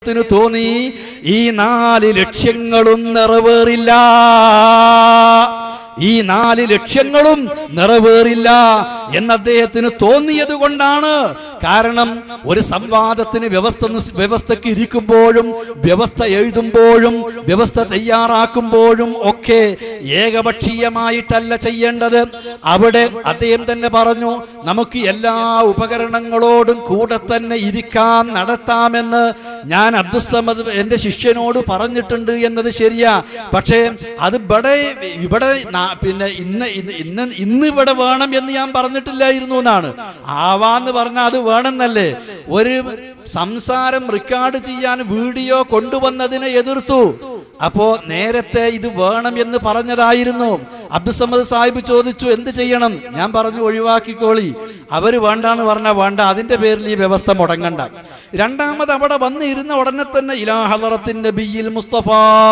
അദ്ദേഹത്തിന് തോന്നി ഈ 4 ലക്ഷ്യങ്ങളും നിറവേറില്ല, ഈ 4 ലക്ഷ്യങ്ങളും നിറവേറില്ല എന്ന് അദ്ദേഹത്തിന് തോന്നിയത് കൊണ്ടാണ്. കാരണം ഒരു സംവാദത്തിന് വ്യവസ്ഥക്ക് ഇരിക്കുമ്പോഴും വ്യവസ്ഥ എഴുതുമ്പോഴും വ്യവസ്ഥ തയ്യാറാക്കുമ്പോഴും ഒക്കെ ഏകപക്ഷീയമായിട്ടല്ല ചെയ്യേണ്ടത്. അവിടെ അദ്ദേഹം തന്നെ പറഞ്ഞു, നമുക്ക് എല്ലാ ഉപകരണങ്ങളോടും കൂടെ തന്നെ ഇരിക്കാം, നടത്താമെന്ന് ഞാൻ അബ്ദുസ്സമദ് എൻ്റെ ശിഷ്യനോട് പറഞ്ഞിട്ടുണ്ട് എന്നത് ശരിയാ. പക്ഷേ അത് ഇവിടെ പിന്നെ ഇന്ന് ഇവിടെ വേണം എന്ന് ഞാൻ പറഞ്ഞിട്ടില്ലായിരുന്നു എന്നാണ്. ആവാന്ന് പറഞ്ഞാൽ അത് വേണമെന്നല്ലേ. ഒരു സംസാരം റെക്കോർഡ് ചെയ്യാൻ വീഡിയോ കൊണ്ടുവന്നതിനെ എതിർത്തു. അപ്പോ നേരത്തെ ഇത് വേണം എന്ന് പറഞ്ഞതായിരുന്നു. അബ്ദുസ്സമദ് സാഹിബ് ചോദിച്ചു എന്ത് ചെയ്യണം? ഞാൻ പറഞ്ഞു ഒഴിവാക്കിക്കോളി. അവര് വേണ്ടാന്ന് പറഞ്ഞാൽ വേണ്ട, അതിന്റെ പേരിൽ ഈ വ്യവസ്ഥ മുടങ്ങണ്ട. രണ്ടാമത് അവിടെ വന്ന് ഇരുന്ന ഉടനെ തന്നെ ഇലാ ഹളറത്തിൻ നബിയിൽ മുസ്തഫ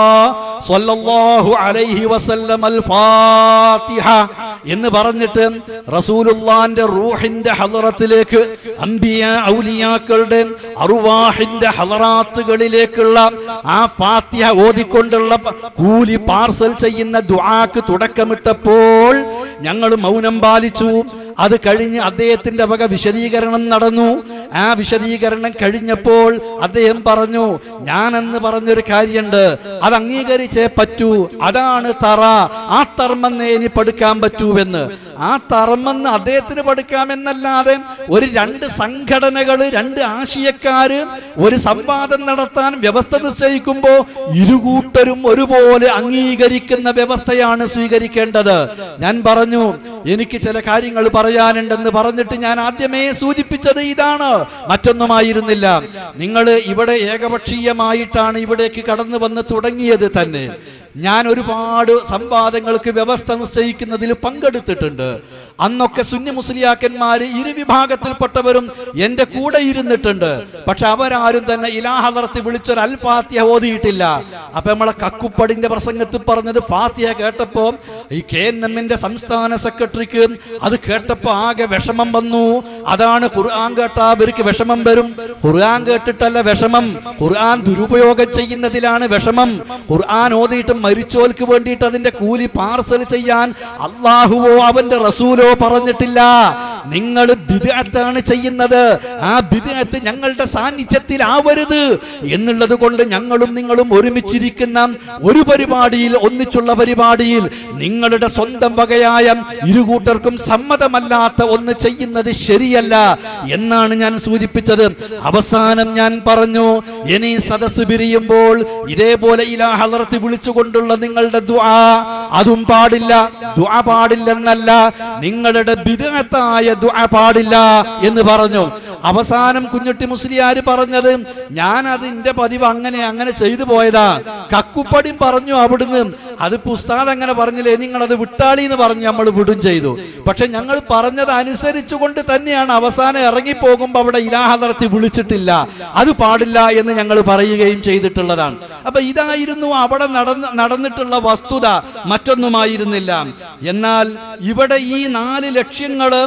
സ്വല്ലല്ലാഹു അലൈഹി വസല്ലം അൽ ഫാത്തിഹ എന്ന് പറഞ്ഞിട്ട് റസൂലുള്ളാഹിന്റെ റൂഹിന്റെ ഹളറത്തിലേക്ക്, അംബിയാ ഔലിയാക്കളുടെ അർവാഹിന്റെ ഹളറാത്തുകളിലേക്കുള്ള ആ ഫാത്തിഹ ഓതിക്കൊണ്ടുള്ള കൂലി പാർസൽ ചെയ്യുന്ന ദുആക്ക് തുടക്കമിട്ടപ്പോൾ ഞങ്ങൾ മൗനം പാലിച്ചു. അത് കഴിഞ്ഞ് അദ്ദേഹത്തിന്റെ വക വിശദീകരണം നടന്നു. ആ വിശദീകരണം കഴിഞ്ഞപ്പോൾ അദ്ദേഹം പറഞ്ഞു, ഞാനെന്ന് പറഞ്ഞൊരു കാര്യമുണ്ട്, അത് അംഗീകരിച്ചേ പറ്റൂ, അതാണ് തറ, ആ തർമെന്ന് ഇനി പഠിക്കാൻ പറ്റൂവെന്ന്. ആ തർമെന്ന് അദ്ദേഹത്തിന് പഠിക്കാമെന്നല്ലാതെ ഒരു 2 സംഘടനകൾ, 2 ആശയക്കാര് ഒരു സംവാദം നടത്താൻ വ്യവസ്ഥ നിശ്ചയിക്കുമ്പോൾ ഇരുകൂട്ടരും ഒരുപോലെ അംഗീകരിക്കുന്ന വ്യവസ്ഥയാണ് സ്വീകരിക്കേണ്ടത്. ഞാൻ പറഞ്ഞു എനിക്ക് ചില കാര്യങ്ങൾ പറയാനുണ്ടെന്ന് പറഞ്ഞിട്ട് ഞാൻ ആദ്യമേ സൂചിപ്പിച്ചത് ഇതാണ്, മറ്റൊന്നുമായിരുന്നില്ല. നിങ്ങൾ ഇവിടെ ഏകപക്ഷീയമായിട്ടാണ് ഇവിടേക്ക് കടന്നു വന്ന് തുടങ്ങിയത് തന്നെ. ഞാൻ ഒരുപാട് സംവാദങ്ങൾക്ക് വ്യവസ്ഥ നിശ്ചയിക്കുന്നതിൽ പങ്കെടുത്തിട്ടുണ്ട്. അന്നൊക്കെ സുന്നി മുസ്ലിയാക്കന്മാര് ഇരുവിഭാഗത്തിൽപ്പെട്ടവരും എൻ്റെ കൂടെ ഇരുന്നിട്ടുണ്ട്. പക്ഷെ അവരാരും തന്നെ ഇലാ ഹളറത്ത് വിളിച്ചൊരു അൽ ഫാത്തിഹ ഓതിയിട്ടില്ല. അപ്പൊ നമ്മളെ കക്കുപ്പടിന്റെ പ്രസംഗത്തിൽ പറഞ്ഞത് ഫാത്തിഹ കേട്ടപ്പോ ഈ KNM സംസ്ഥാന സെക്രട്ടറിക്ക് അത് കേട്ടപ്പോ ആകെ വിഷമം വന്നു. അതാണ് ഖുർആൻ കേട്ടാ അവർക്ക് വിഷമം വരും. ഖുർആൻ കേട്ടിട്ടല്ല വിഷമം, ഖുർആൻ ദുരുപയോഗം ചെയ്യുന്നതിലാണ് വിഷമം. ഖുർആൻ ഓതിയിട്ട് മരിച്ചോൽക്ക് വേണ്ടിയിട്ട് അതിന്റെ കൂലി പാർസൽ ചെയ്യാൻ അല്ലാഹുവോ അവന്റെ റസൂലോ പറഞ്ഞിട്ടില്ല. നിങ്ങൾ ബിദ്അത്താണ് ചെയ്യുന്നത്, ആ ബിദ്അത്ത് ഞങ്ങളുടെ സാന്നിധ്യത്തിൽ ആവരുത് എന്നുള്ളത് കൊണ്ട് ഞങ്ങളും നിങ്ങളും ഒരുമിച്ചിരിക്കുന്ന ഒരു പരിപാടിയിൽ, ഒന്നിച്ചുള്ള പരിപാടിയിൽ നിങ്ങളുടെ സ്വന്തം വകയായ ഇരുകൂട്ടർക്കും സമ്മതമല്ലാത്ത ഒന്ന് ചെയ്യുന്നത് ശരിയല്ല എന്നാണ് ഞാൻ സൂചിപ്പിച്ചത്. അവസാനം ഞാൻ പറഞ്ഞു, ഇനി സദസ്സ് പിരിയുമ്പോൾ ഇതേപോലെ ഇലാ ഹളറത്ത് വിളിച്ചുകൊണ്ടുള്ള നിങ്ങളുടെ ദുആ അതും പാടില്ല. ദുആ പാടില്ലെന്നല്ല, നിങ്ങളുടെ ബിദ്അത്തായ ദുആ പാടില്ല എന്ന് പറഞ്ഞു. അവസാനം കുഞ്ഞുട്ടി മുസ്ലിയാർ പറഞ്ഞത്, ഞാൻ അതിന്റെ പതിവ് അങ്ങനെ ചെയ്തു പോയതാ. കക്കുപ്പടി പറഞ്ഞു അവിടുന്ന്, അത് ഉസ്താദ് അങ്ങനെ പറഞ്ഞില്ലേ, നിങ്ങളത് വിട്ടാളി എന്ന് പറഞ്ഞു, നമ്മൾ വിടും ചെയ്തു. പക്ഷെ ഞങ്ങൾ പറഞ്ഞത് അനുസരിച്ചുകൊണ്ട് തന്നെയാണ് അവസാനം ഇറങ്ങിപ്പോകുമ്പോൾ അവിടെ ഇലാ ഹളറത്ത് വിളിച്ചിട്ടില്ല, അത് പാടില്ല എന്ന് ഞങ്ങൾ പറയുകയും ചെയ്തിട്ടുള്ളതാണ്. അപ്പൊ ഇതായിരുന്നു അവിടെ നടന്നിട്ടുള്ള വസ്തുത, മറ്റൊന്നുമായിരുന്നില്ല. എന്നാൽ ഇവിടെ ഈ 4 ലക്ഷ്യങ്ങള്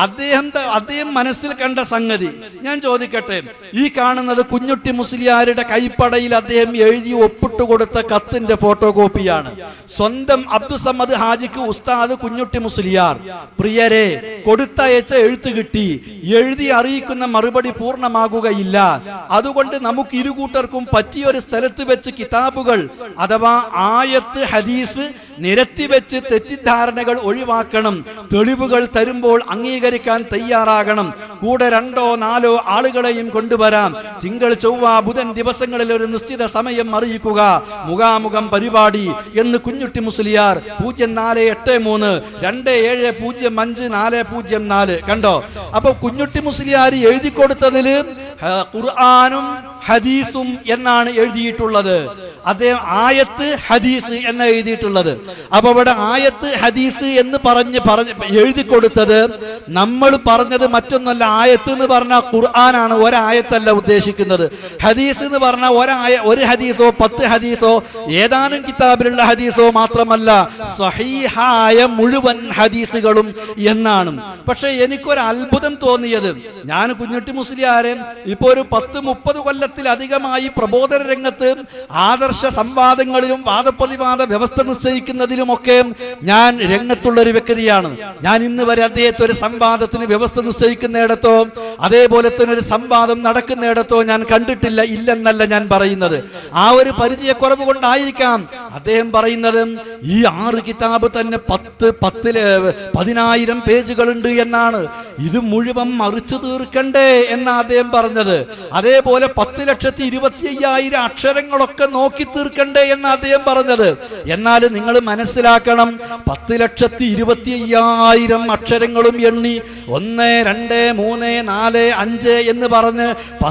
അദ്ദേഹം മനസ്സിൽ കണ്ട സംഗതി ഞാൻ ചോദിക്കട്ടെ. ഈ കാണുന്നത് കുഞ്ഞുട്ടി മുസ്ലിയാരുടെ കൈപ്പടയിൽ അദ്ദേഹം എഴുതി ഒപ്പിട്ട് കൊടുത്ത കത്തിന്റെ ഫോട്ടോ കോപ്പിയാണ്. സ്വന്തം അബ്ദുസമ്മദ് ഹാജിക്ക് ഉസ്താദ് കുഞ്ഞുട്ടി മുസ്ലിയാർ, പ്രിയരെ, കൊടുത്തയച്ച എഴുത്ത് കിട്ടി, എഴുതി അറിയിക്കുന്ന മറുപടി പൂർണ്ണമാകുകയില്ല. അതുകൊണ്ട് നമുക്ക് ഇരുകൂട്ടർക്കും പറ്റിയൊരു സ്ഥലത്ത് വെച്ച് കിതാബുകൾ അഥവാ ആയത്ത് ഹദീസ് നിരത്തി വെച്ച് തെറ്റിദ്ധാരണകൾ ഒഴിവാക്കണം. തെളിവുകൾ തരുമ്പോൾ അംഗീകരിക്കാൻ തയ്യാറാകണം. കൂടെ 2ഓ 4ഓ ആളുകളെയും കൊണ്ടുവരാം. തിങ്കൾ, ചൊവ്വ, ബുധൻ ദിവസങ്ങളിൽ ഒരു നിശ്ചിത സമയം അറിയിക്കുക, മുഖാമുഖം പരിപാടി എന്ന് കുഞ്ഞുട്ടി മുസ്ലിയാർ 048327054004 കണ്ടോ. അപ്പൊ കുഞ്ഞുട്ടി മുസ്ലിയാർ എഴുതി കൊടുത്തതില് ഖുർആനും ഹദീസും എന്നാണ് എഴുതിയിട്ടുള്ളത്. അദ്ദേഹം ആയത്ത് ഹദീസ് എന്ന് എഴുതിയിട്ടുള്ളത്. അപ്പൊ അവിടെ ആയത്ത് ഹദീസ് എന്ന് പറഞ്ഞ് എഴുതി കൊടുത്തത് നമ്മൾ പറഞ്ഞത് മറ്റൊന്നല്ല. ആയത്ത് എന്ന് പറഞ്ഞാൽ ഖുർആനാണ്, ഒരായത്തല്ല ഉദ്ദേശിക്കുന്നത്. ഹദീസ് എന്ന് പറഞ്ഞാൽ ഒരു ഹദീസോ 10 ഹദീസോ ഏതാനും കിതാബിലുള്ള ഹദീസോ മാത്രമല്ല, സ്വഹീഹായ മുഴുവൻ ഹദീസുകളും എന്നാണ്. പക്ഷെ എനിക്കൊരു അത്ഭുതം തോന്നിയത്, ഞാൻ കുഞ്ഞുട്ടി മുസ്ലിയാരെ ഇപ്പൊ ഒരു 10-30 കൊല്ലത്തിലധികമായി പ്രബോധന രംഗത്ത് ആദർശ സംവാദങ്ങളിലും വാദപ്രതിവാദ വ്യവസ്ഥ നിശ്ചയിക്കുന്നതിലുമൊക്കെ ഞാൻ രംഗത്തുള്ള ഒരു വ്യക്തിയാണ്. ഞാൻ ഇന്ന് വരെ അദ്ദേഹത്തെ ഒരു സംവാദത്തിന് വ്യവസ്ഥ നിശ്ചയിക്കുന്നിടത്തോ അതേപോലെ തന്നെ ഒരു സംവാദം നടക്കുന്നിടത്തോ ഞാൻ കണ്ടിട്ടില്ല. ഇല്ലെന്നല്ല ഞാൻ പറയുന്നത്, ആ ഒരു പരിചയക്കുറവ് കൊണ്ടായിരിക്കാം. അദ്ദേഹം പറയുന്നത് ഈ 6 കിതാബ് തന്നെ 10,000 പേജുകളുണ്ട് എന്നാണ്. ഇത് മുഴുവൻ മറിച്ചു തീർക്കണ്ടേ എന്നാ അദ്ദേഹം പറഞ്ഞത്. അതേപോലെ 10,25,000 അക്ഷരങ്ങളൊക്കെ നോക്കി തീർക്കണ്ടേ എന്ന് അദ്ദേഹം പറഞ്ഞത്. എന്നാൽ നിങ്ങൾ മനസ്സിലാക്കണം, 10,25,000 അക്ഷരങ്ങളും എണ്ണി 1, 2, 3, 4, 5 എന്ന് പറഞ്ഞ്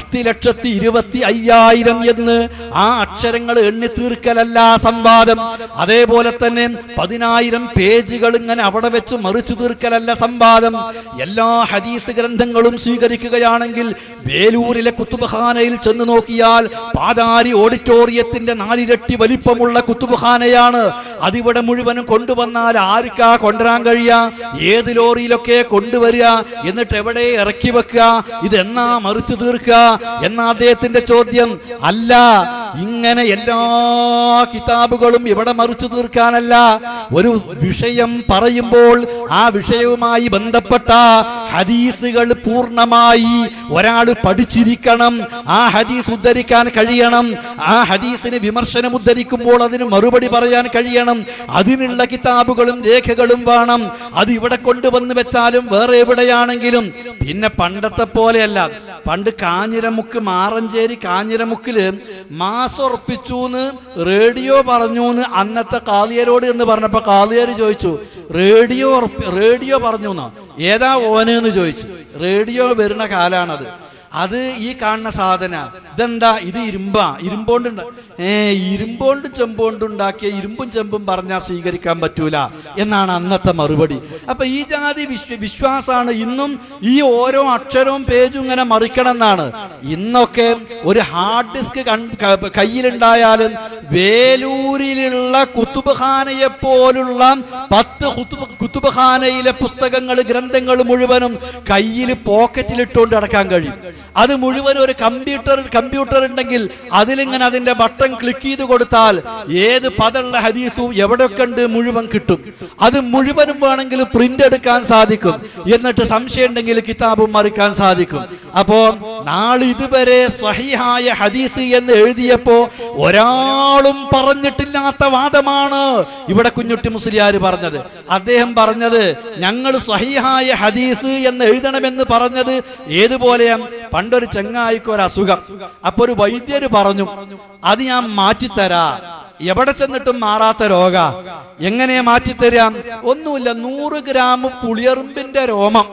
10,25,000 എന്ന് ആ അക്ഷരങ്ങൾ എണ്ണി തീർക്കലല്ല സംവാദം. അതേപോലെ തന്നെ 10,000 പേജുകൾ ഇങ്ങനെ അവിടെ വെച്ച് മറിച്ചു തീർക്കലല്ല സംവാദം. എല്ലാ ഹദീസ് ഗ്രന്ഥങ്ങളും സ്വീകരിക്കുകയാണെങ്കിൽ വേലൂരിലെ കുത്തുബ്ഖാനയിൽ ചെന്ന് നോക്കിയാൽ പാതാരി ഓഡിറ്റോറിയത്തിന്റെ 4 ഇരട്ടി വലിപ്പമുള്ള കുത്തുബ്ഖാനയാണ്. അതിവിടെ മുഴുവനും കൊണ്ടുവന്നാൽ ആർക്കാ കൊണ്ടുവരാൻ കഴിയുക? ഏത് ലോറിയിലൊക്കെ കൊണ്ടുവരിക, എന്നിട്ട് എവിടെ ഇറക്കി വെക്കുക? ഇതെന്നാ മറിച്ചു തീർക്കുക എന്ന അദ്ദേഹത്തിന്റെ ചോദ്യം. അല്ല, ഇങ്ങനെ എല്ലാ കിതാബുകളും ഇവിടെ മറിച്ചു തീർക്കാനല്ല. ഒരു വിഷയം പറയുമ്പോൾ ആ വിഷയവുമായി ബന്ധപ്പെട്ട ഹദീസുകൾ പൂർണ്ണമായി ഒരാൾ പഠിച്ചിരിക്കണം. ആ ഹദീസ് ഉദ്ധരിക്കാൻ കഴിയണം. ആ ഹദീസിന് വിമർശനം ഉദ്ധരിക്കുമ്പോൾ അതിന് മറുപടി പറയാൻ കഴിയണം. അതിനുള്ള കിതാബുകളും രേഖകളും വേണം. അത് ഇവിടെ കൊണ്ടുവന്ന് വെച്ചാലും വേറെ എവിടെയാണെങ്കിലും. പിന്നെ പണ്ടത്തെ പോലെയല്ല. പണ്ട് കാഞ്ഞിരമുക്ക്, മാറഞ്ചേരി കാഞ്ഞിരമുക്കില് മാസം ഉറപ്പിച്ചൂന്ന് റേഡിയോ പറഞ്ഞൂന്ന് അന്നത്തെ കാളിയരോട് എന്ന് പറഞ്ഞപ്പോ കാളിയര് ചോദിച്ചു, റേഡിയോ പറഞ്ഞു എന്നോ? ഏതാ ഓന് എന്ന് ചോദിച്ചു. റേഡിയോ വരുന്ന കാലാണത്. അത് ഈ കാണുന്ന സാധന ഇതെന്താ? ഇത് ഇരുമ്പോണ്ട് ഇരുമ്പോണ്ട് ചെമ്പോണ്ട് ഉണ്ടാക്കിയ ഇരുമ്പും ചെമ്പും പറഞ്ഞാൽ സ്വീകരിക്കാൻ പറ്റൂല എന്നാണ് അന്നത്തെ മറുപടി. അപ്പൊ ഈ ജാതി വിശ്വാസമാണ് ഇന്നും. ഈ ഓരോ അക്ഷരവും പേജും ഇങ്ങനെ മറിക്കണം എന്നാണ്. ഇന്നൊക്കെ ഒരു ഹാർഡ് ഡിസ്ക് കയ്യിലുണ്ടായാലും വേലൂരിലുള്ള കുത്തുബ്ഖാനയെ പോലുള്ള 10 കുത്തുബ്ഖാനയിലെ പുസ്തകങ്ങൾ, ഗ്രന്ഥങ്ങൾ മുഴുവനും കയ്യിൽ പോക്കറ്റിലിട്ടുകൊണ്ട് അടക്കാൻ കഴിയും. അത് മുഴുവൻ ഒരു കമ്പ്യൂട്ടർ ഉണ്ടെങ്കിൽ അതിലിങ്ങനെ അതിന്റെ ബട്ടൺ ക്ലിക്ക് ചെയ്ത് കൊടുത്താൽ ഏത് പദമുള്ള ഹദീസും എവിടെയൊക്കെ ഉണ്ട് മുഴുവൻ കിട്ടും. അത് മുഴുവനും വേണമെങ്കിൽ പ്രിന്റ് എടുക്കാൻ സാധിക്കും. എന്നിട്ട് സംശയം ഉണ്ടെങ്കിൽ കിതാബും മറിക്കാൻ സാധിക്കും. അപ്പോ നാളെ ഇതുവരെ സ്വഹീഹായ ഹദീസ് എന്ന് എഴുതിയപ്പോ ഒരാളും പറഞ്ഞിട്ടില്ലാത്ത വാദമാണ് ഇവിടെ കുഞ്ഞുട്ടി മുസ്ലിയാർ പറഞ്ഞത്. അദ്ദേഹം പറഞ്ഞത് ഞങ്ങൾ സ്വഹീഹായ ഹദീസ് എന്ന് എഴുതണമെന്ന് പറഞ്ഞത് ഏതുപോലെയാ? പണ്ടൊരു ചെങ്ങായിക്ക് ഒരു അസുഖം. അപ്പൊ ഒരു വൈദ്യര് പറഞ്ഞു, അത് ഞാൻ മാറ്റിത്തരാ. എവിടെ ചെന്നിട്ടും മാറാത്ത രോഗ. എങ്ങനെയാ മാറ്റിത്തരാം? ഒന്നുമില്ല, 100 ഗ്രാം പുളിയറുമ്പിന്റെ രോമം,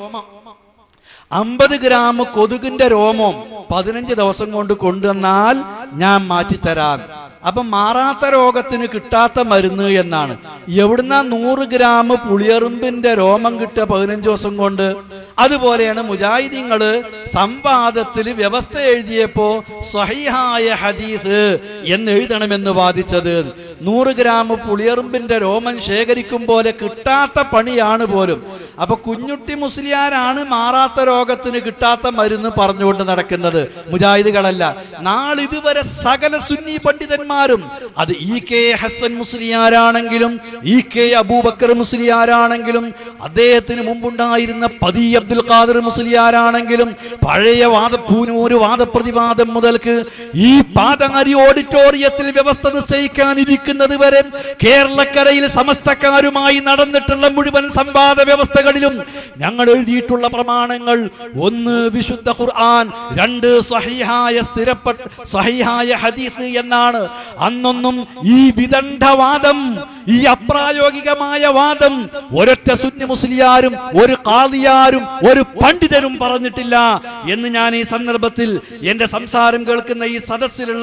50 ഗ്രാം കൊതുകിന്റെ രോമം 15 ദിവസം കൊണ്ട് കൊണ്ടുവന്നാൽ ഞാൻ മാറ്റിത്തരാം. അപ്പൊ മാറാത്ത രോഗത്തിന് കിട്ടാത്ത മരുന്ന് എന്നാണ്. എവിടുന്ന 100 ഗ്രാം പുളിയറുമ്പിന്റെ രോമം കിട്ടുക 15 ദിവസം കൊണ്ട്? അതുപോലെയാണ് മുജാഹിദീങ്ങള് സംവാദത്തിൽ വ്യവസ്ഥ എഴുതിയപ്പോ സ്വഹീഹായ ഹദീസ് എന്ന് എഴുതണമെന്ന് വാദിച്ചത്. 100 ഗ്രാം പുളിയറുമ്പിന്റെ രോമം ശേഖരിക്കും പോലെ കിട്ടാത്ത പണിയാണ് പോലും. അപ്പൊ കുഞ്ഞുട്ടി മുസ്ലിയാരാണ് മാറാത്ത രോഗത്തിന് കിട്ടാത്ത മരുന്ന് പറഞ്ഞുകൊണ്ട് നടക്കുന്നത്, മുജാഹിദുകളല്ല. നാളിതുവരെ സകല സുന്നി പണ്ഡിതന്മാരും, അത് EK ഹസൻ മുസ്ലിയാരാണെങ്കിലും EK അബൂബക്കർ മുസ്ലിയാരാണെങ്കിലും അദ്ദേഹത്തിന് മുമ്പുണ്ടായിരുന്ന പതി അബ്ദുൽ ഖാദിർ മുസ്ലിയാരാണെങ്കിലും പഴയ പൂനൂര് വാദപ്രതിവാദം മുതൽക്ക് ഈ പാതാരി ഓഡിറ്റോറിയത്തിൽ വ്യവസ്ഥ നിശ്ചയിക്കാനിരിക്കുന്നത് വരെ കേരളക്കരയിൽ സമസ്തക്കാരുമായി നടന്നിട്ടുള്ള മുഴുവൻ സംവാദ വ്യവസ്ഥകളിലും ഞങ്ങൾ എഴുതിയിട്ടുള്ള പ്രമാണങ്ങൾ 1 വിശുദ്ധ ഖുർആൻ, 2 സ്വഹീഹായ ഹദീസ് എന്നാണ്. അന്നൊന്നും ഈ വിദണ്ഡവാദം, ഈ അപ്രായോഗികമായ വാദം ഒരൊറ്റ സുന്നി മുസ്ലിയാരും ഒരു ഖാദിയാരും ഒരു പണ്ഡിതനും പറഞ്ഞിട്ടില്ല എന്ന് ഞാൻ ഈ സന്ദർഭത്തിൽ എന്റെ സംസാരം കേൾക്കുന്ന ഈ സദസ്സിലുള്ള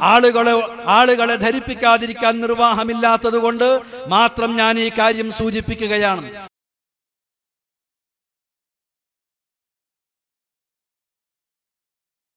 ആളുകളെ ധരിപ്പിക്കാതിരിക്കാൻ നിർവാഹമില്ലാത്തത് കൊണ്ട് മാത്രം ഞാൻ ഈ കാര്യം സൂചിപ്പിക്കുകയാണ്.